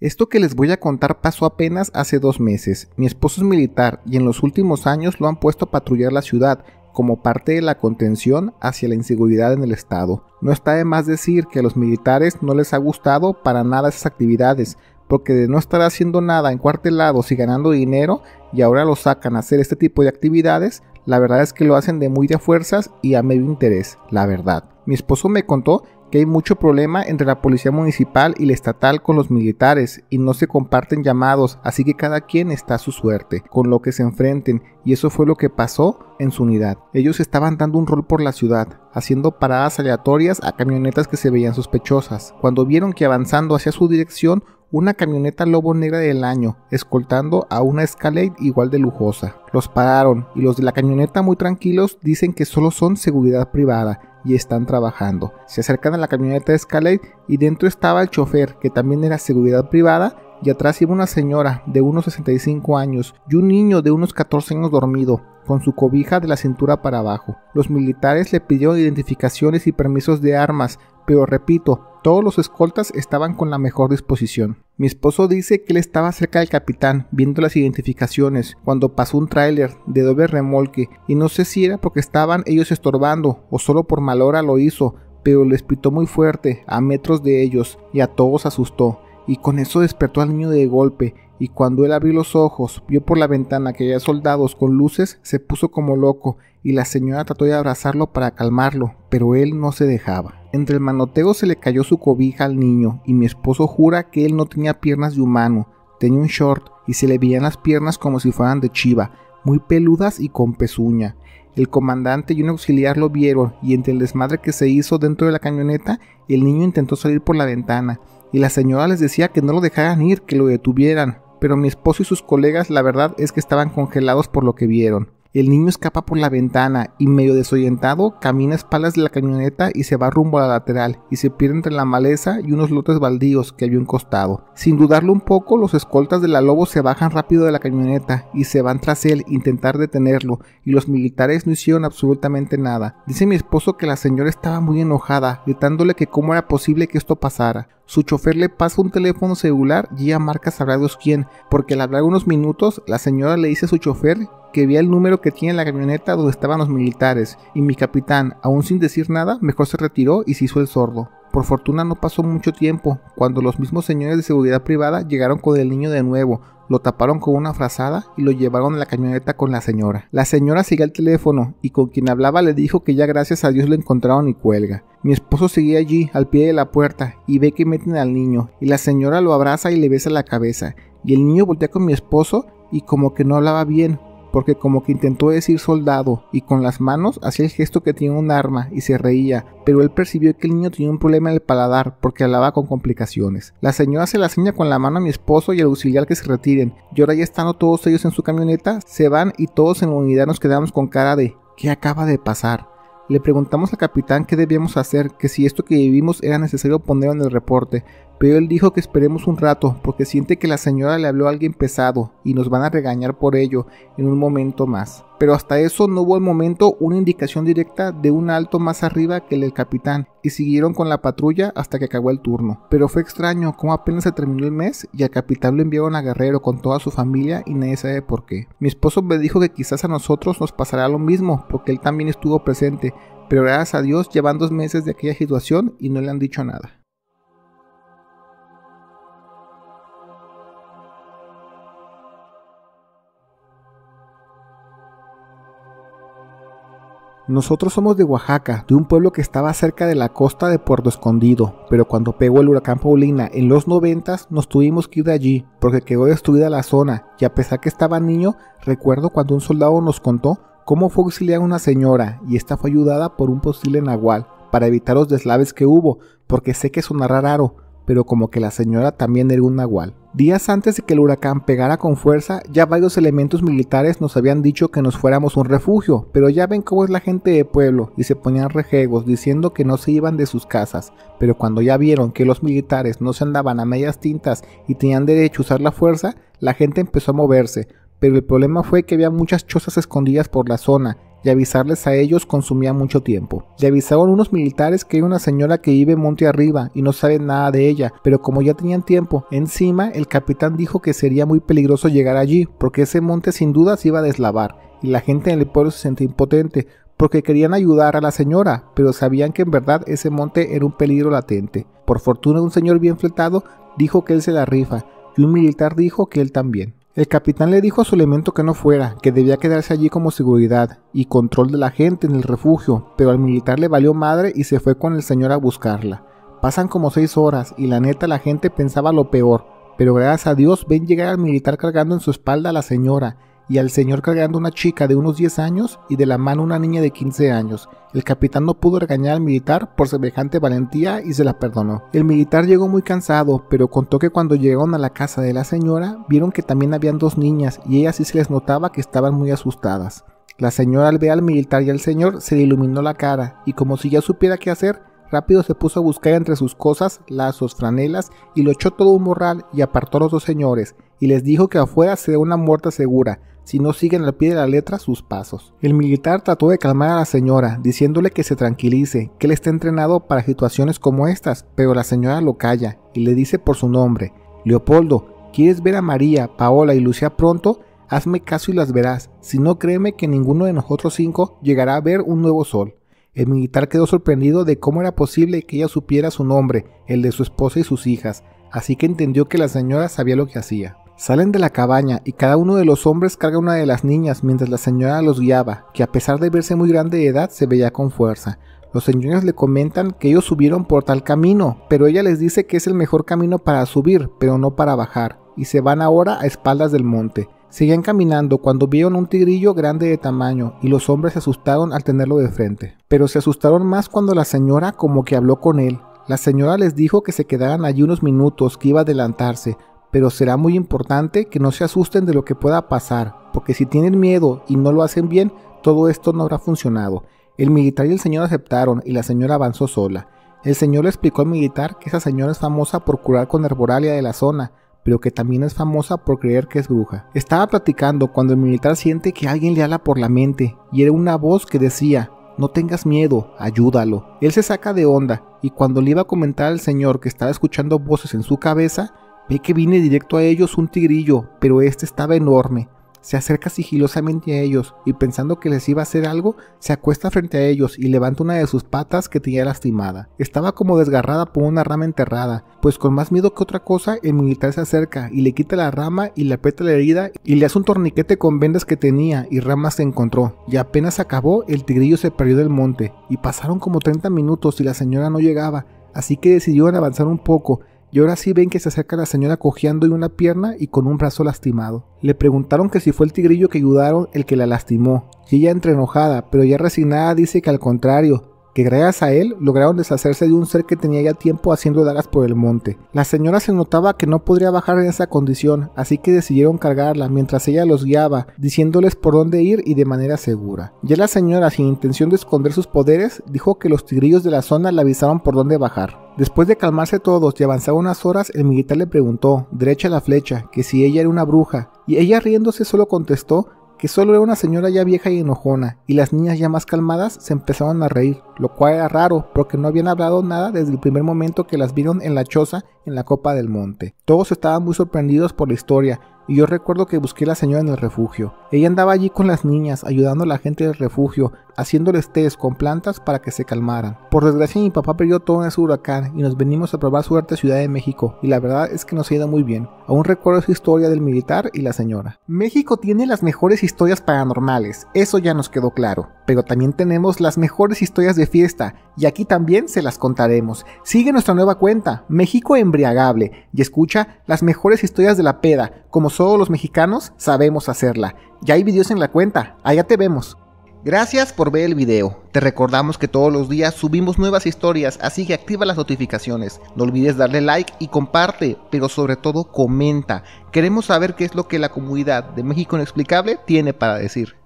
Esto que les voy a contar pasó apenas hace 2 meses. Mi esposo es militar y en los últimos años lo han puesto a patrullar la ciudad como parte de la contención hacia la inseguridad en el estado. No está de más decir que a los militares no les ha gustado para nada esas actividades, porque de no estar haciendo nada encuartelados y ganando dinero, y ahora lo sacan a hacer este tipo de actividades, la verdad es que lo hacen de muy de fuerzas y a medio interés, la verdad. Mi esposo me contó que hay mucho problema entre la policía municipal y la estatal con los militares y no se comparten llamados, así que cada quien está a su suerte, con lo que se enfrenten, y eso fue lo que pasó en su unidad. Ellos estaban dando un rol por la ciudad, haciendo paradas aleatorias a camionetas que se veían sospechosas, cuando vieron que avanzando hacia su dirección una camioneta Lobo negra del año, escoltando a una Escalade igual de lujosa. Los pararon y los de la camioneta, muy tranquilos, dicen que solo son seguridad privada y están trabajando. Se acercan a la camioneta Escalade y dentro estaba el chofer, que también era seguridad privada, y atrás iba una señora de unos 65 años y un niño de unos 14 años dormido, con su cobija de la cintura para abajo. Los militares le pidieron identificaciones y permisos de armas, pero repito, todos los escoltas estaban con la mejor disposición. Mi esposo dice que él estaba cerca del capitán, viendo las identificaciones, cuando pasó un tráiler de doble remolque, y no sé si era porque estaban ellos estorbando, o solo por mal hora lo hizo, pero les pitó muy fuerte, a metros de ellos, y a todos asustó, y con eso despertó al niño de golpe, y cuando él abrió los ojos, vio por la ventana que había soldados con luces, se puso como loco, y la señora trató de abrazarlo para calmarlo, pero él no se dejaba. Entre el manoteo se le cayó su cobija al niño, y mi esposo jura que él no tenía piernas de humano, tenía un short, y se le veían las piernas como si fueran de chiva, muy peludas y con pezuña. El comandante y un auxiliar lo vieron, y entre el desmadre que se hizo dentro de la camioneta, el niño intentó salir por la ventana, y la señora les decía que no lo dejaran ir, que lo detuvieran, pero mi esposo y sus colegas la verdad es que estaban congelados por lo que vieron. El niño escapa por la ventana y medio desorientado camina a espaldas de la camioneta y se va rumbo a la lateral y se pierde entre la maleza y unos lotes baldíos que había un costado. Sin dudarlo un poco, los escoltas de la Lobo se bajan rápido de la camioneta y se van tras él a intentar detenerlo, y los militares no hicieron absolutamente nada. Dice mi esposo que la señora estaba muy enojada, gritándole que cómo era posible que esto pasara. Su chofer le pasa un teléfono celular y ella marca sabrá Dios quién, porque al hablar unos minutos, la señora le dice a su chofer que veía el número que tiene en la camioneta donde estaban los militares, y mi capitán, aún sin decir nada, mejor se retiró y se hizo el sordo. Por fortuna no pasó mucho tiempo, cuando los mismos señores de seguridad privada llegaron con el niño de nuevo, lo taparon con una frazada y lo llevaron a la camioneta con la señora. La señora seguía el teléfono y con quien hablaba le dijo que ya gracias a Dios lo encontraron y cuelga. Mi esposo seguía allí, al pie de la puerta, y ve que meten al niño, y la señora lo abraza y le besa la cabeza, y el niño voltea con mi esposo y como que no hablaba bien, porque como que intentó decir soldado, y con las manos hacía el gesto que tenía un arma y se reía, pero él percibió que el niño tenía un problema en el paladar porque hablaba con complicaciones. La señora se la seña con la mano a mi esposo y al auxiliar que se retiren, y ahora ya estando todos ellos en su camioneta, se van y todos en la unidad nos quedamos con cara de ¿qué acaba de pasar? Le preguntamos al capitán qué debíamos hacer, que si esto que vivimos era necesario ponerlo en el reporte, pero él dijo que esperemos un rato porque siente que la señora le habló a alguien pesado y nos van a regañar por ello en un momento más. Pero hasta eso no hubo al momento una indicación directa de un alto más arriba que el del capitán, y siguieron con la patrulla hasta que acabó el turno. Pero fue extraño cómo apenas se terminó el mes y al capitán lo enviaron a Guerrero con toda su familia y nadie sabe por qué. Mi esposo me dijo que quizás a nosotros nos pasará lo mismo porque él también estuvo presente, pero gracias a Dios llevan 2 meses de aquella situación y no le han dicho nada. Nosotros somos de Oaxaca, de un pueblo que estaba cerca de la costa de Puerto Escondido, pero cuando pegó el huracán Paulina en los 90s nos tuvimos que ir de allí porque quedó destruida la zona, y a pesar que estaba niño, recuerdo cuando un soldado nos contó cómo fue auxiliar a una señora y esta fue ayudada por un posible nahual para evitar los deslaves que hubo, porque sé que sonará raro, pero como que la señora también era un nahual. Días antes de que el huracán pegara con fuerza, ya varios elementos militares nos habían dicho que nos fuéramos a un refugio, pero ya ven cómo es la gente de pueblo, y se ponían rejegos diciendo que no se iban de sus casas, pero cuando ya vieron que los militares no se andaban a medias tintas y tenían derecho a usar la fuerza, la gente empezó a moverse, pero el problema fue que había muchas chozas escondidas por la zona, y avisarles a ellos consumía mucho tiempo. Le avisaron unos militares que hay una señora que vive monte arriba y no saben nada de ella, pero como ya tenían tiempo encima, el capitán dijo que sería muy peligroso llegar allí, porque ese monte sin duda se iba a deslavar, y la gente en el pueblo se sentía impotente, porque querían ayudar a la señora, pero sabían que en verdad ese monte era un peligro latente. Por fortuna un señor bien fletado dijo que él se la rifa, y un militar dijo que él también. El capitán le dijo a su elemento que no fuera, que debía quedarse allí como seguridad y control de la gente en el refugio, pero al militar le valió madre y se fue con el señor a buscarla. Pasan como 6 horas y la neta la gente pensaba lo peor, pero gracias a Dios ven llegar al militar cargando en su espalda a la señora, y al señor cargando una chica de unos 10 años y de la mano una niña de 15 años. El capitán no pudo regañar al militar por semejante valentía y se la perdonó. El militar llegó muy cansado, pero contó que cuando llegaron a la casa de la señora, vieron que también habían 2 niñas y ellas sí se les notaba que estaban muy asustadas. La señora al ver al militar y al señor se le iluminó la cara y como si ya supiera qué hacer, rápido se puso a buscar entre sus cosas lazos, franelas y lo echó todo un morral y apartó a los 2 señores y les dijo que afuera sería una muerte segura si no siguen al pie de la letra sus pasos. El militar trató de calmar a la señora, diciéndole que se tranquilice, que él está entrenado para situaciones como estas, pero la señora lo calla y le dice por su nombre: Leopoldo, ¿quieres ver a María, Paola y Lucía pronto? Hazme caso y las verás, si no créeme que ninguno de nosotros 5 llegará a ver un nuevo sol. El militar quedó sorprendido de cómo era posible que ella supiera su nombre, el de su esposa y sus hijas, así que entendió que la señora sabía lo que hacía. Salen de la cabaña y cada uno de los hombres carga una de las niñas mientras la señora los guiaba, que a pesar de verse muy grande de edad se veía con fuerza. Los señores le comentan que ellos subieron por tal camino, pero ella les dice que es el mejor camino para subir, pero no para bajar, y se van ahora a espaldas del monte. Seguían caminando cuando vieron un tigrillo grande de tamaño y los hombres se asustaron al tenerlo de frente. Pero se asustaron más cuando la señora como que habló con él. La señora les dijo que se quedaran allí unos minutos, que iba a adelantarse, pero será muy importante que no se asusten de lo que pueda pasar, porque si tienen miedo y no lo hacen bien, todo esto no habrá funcionado. El militar y el señor aceptaron y la señora avanzó sola. El señor le explicó al militar que esa señora es famosa por curar con herbolaria de la zona, pero que también es famosa por creer que es bruja. Estaba platicando cuando el militar siente que alguien le habla por la mente, y era una voz que decía: no tengas miedo, ayúdalo. Él se saca de onda, y cuando le iba a comentar al señor que estaba escuchando voces en su cabeza, ve que viene directo a ellos un tigrillo, pero este estaba enorme. Se acerca sigilosamente a ellos y pensando que les iba a hacer algo, se acuesta frente a ellos y levanta una de sus patas que tenía lastimada. Estaba como desgarrada por una rama enterrada, pues con más miedo que otra cosa el militar se acerca y le quita la rama y le aprieta la herida y le hace un torniquete con vendas que tenía y ramas que encontró. Y apenas acabó, el tigrillo se perdió del monte y pasaron como 30 minutos y la señora no llegaba, así que decidieron avanzar un poco. Y ahora sí ven que se acerca la señora cojeando de una pierna y con un brazo lastimado. Le preguntaron que si fue el tigrillo que ayudaron el que la lastimó. Y ella entre enojada, pero ya resignada dice que al contrario, que gracias a él lograron deshacerse de un ser que tenía ya tiempo haciendo dagas por el monte. La señora se notaba que no podría bajar en esa condición, así que decidieron cargarla mientras ella los guiaba, diciéndoles por dónde ir y de manera segura. Ya la señora, sin intención de esconder sus poderes, dijo que los tigrillos de la zona le avisaron por dónde bajar. Después de calmarse todos y avanzar unas horas, el militar le preguntó, derecha la flecha, que si ella era una bruja, y ella riéndose solo contestó que solo era una señora ya vieja y enojona, y las niñas ya más calmadas se empezaron a reír, lo cual era raro porque no habían hablado nada desde el primer momento que las vieron en la choza en la copa del monte. Todos estaban muy sorprendidos por la historia, y yo recuerdo que busqué a la señora en el refugio. Ella andaba allí con las niñas, ayudando a la gente del refugio, haciéndoles tés con plantas para que se calmaran. Por desgracia mi papá perdió todo en ese huracán y nos venimos a probar suerte a Ciudad de México, y la verdad es que nos ha ido muy bien. Aún recuerdo esa historia del militar y la señora. México tiene las mejores historias paranormales, eso ya nos quedó claro, pero también tenemos las mejores historias de fiesta, y aquí también se las contaremos. Sigue nuestra nueva cuenta, México Embriagable, y escucha las mejores historias de la peda, como solo los mexicanos sabemos hacerla. Ya hay videos en la cuenta, allá te vemos. Gracias por ver el video. Te recordamos que todos los días subimos nuevas historias, así que activa las notificaciones. No olvides darle like y comparte, pero sobre todo comenta. Queremos saber qué es lo que la comunidad de México Inexplicable tiene para decir.